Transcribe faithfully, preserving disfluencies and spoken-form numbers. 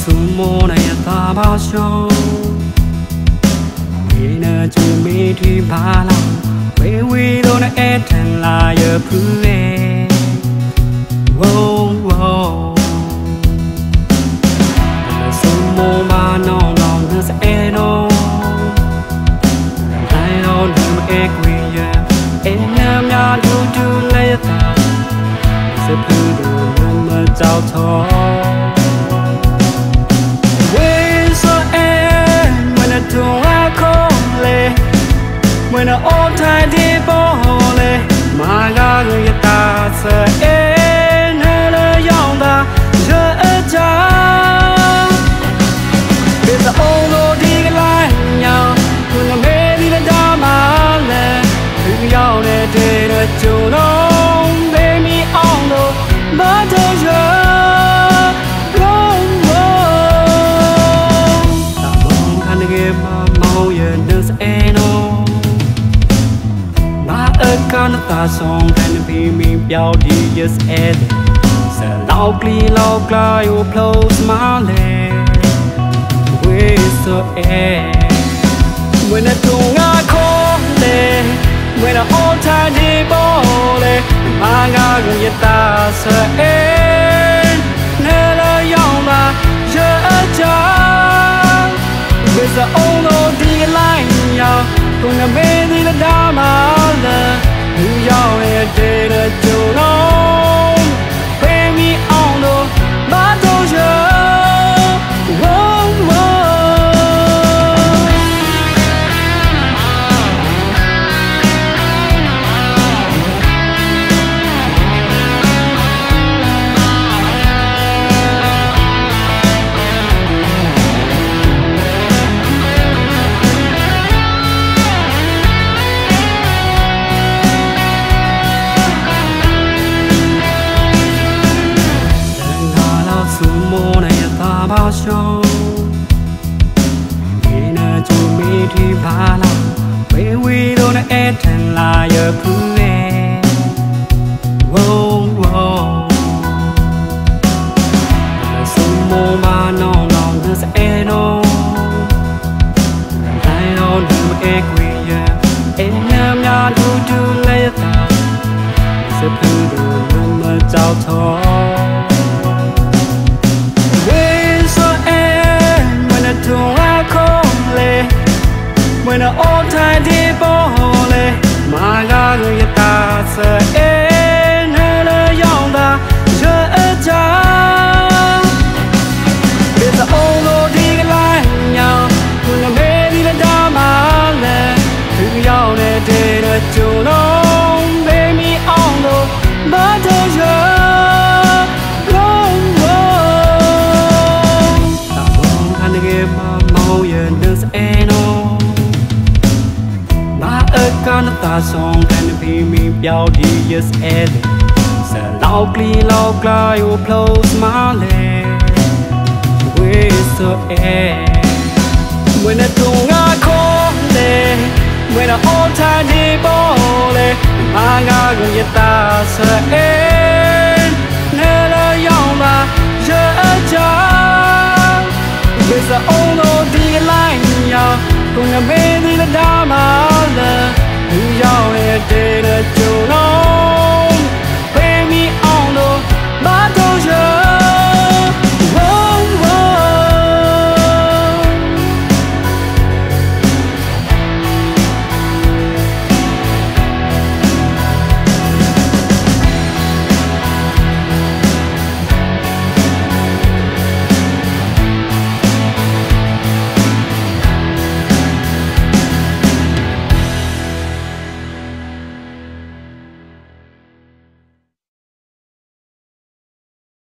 sumo này ta bao show vì nợ chú mi thì ba lòng vì vì đâu nó ép thành là giờ cứ em wow wow sumo ba non lòng nó sẽ đâu ai đâu đừng ép quy giờ em nhắm nhá chú chú lấy ta sẽ cứ đường mà trao thọ when I all time đi bỏ lệ mà ga người ta sợ em là dòng ta giờ cha bây giờ ông nó đi lại nhau người làm mê đi lên đá mà lệ cứ nhau để để để chiều nông để mi ông nó bắt đầu giờ rong rong ta mong khăn ghé mà mau giờ nước sẽ nô ở con ta song thành vì mình bao đi yes ed sẽ lau cli lau cly u close my leg we so ed when I do ngã khó lệ when I all time đi bỏ lệ mà ngã người ta sẽ ed nên là dòng mà giờ cha bây giờ ông nó đi lại nhau cùng là mê đi là đá mà lờ nhau để để để chiều nông baby on the bắt đầu giờ sumo này ta bao show vì nợ chú mi thì ba lòng vì vì đâu nó ép thành là giờ cứ em wow wow sumo ba non lòng nó sẽ đâu ai đâu đừng ép quy giờ em nhắm nhá chú chú lấy ta sẽ cứ đường mà trao thọ when I all time đi bỏ lệ mà ga người ta sợ em là dòng ta giờ cha bây giờ ông nó đi lại nhau cùng là mê đi lên đá mà lệ thứ nhau để để để chiều nông baby ông nó bắt đầu giờ rong rong ta mong khăn ghé mà mau giờ nước sẽ nô con ta song thành vì mình bao đi yes ed sẽ lau cli lau cly u close my leg we so ed when I do ngã khó lệ when I all time đi bỏ lệ mà ngã người ta sợ em nên là dòng mà giờ cha bây giờ ông nó đi lại nhau cùng là mê đi là đá mà lờ nhau để để chiều nông